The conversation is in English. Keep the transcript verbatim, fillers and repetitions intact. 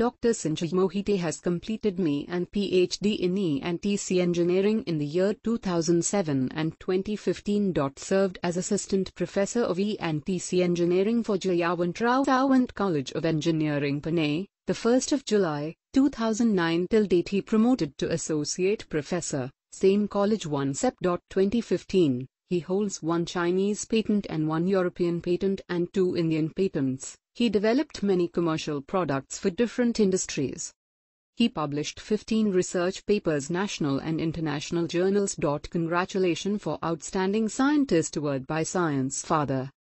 Doctor Sanjay Mohite has completed M E and PhD in E and T C Engineering in the year two thousand seven and twenty fifteen. Served as Assistant Professor of E and T C Engineering for Jayawantral College of Engineering, Pune, the first of July, two thousand nine till date. He promoted to Associate Professor, same college one September twenty fifteen. He holds one Chinese patent and one European patent and two Indian patents. He developed many commercial products for different industries. He published fifteen research papers, national and international journals. Congratulations for Outstanding Scientist Award by SCIENCEFATHER.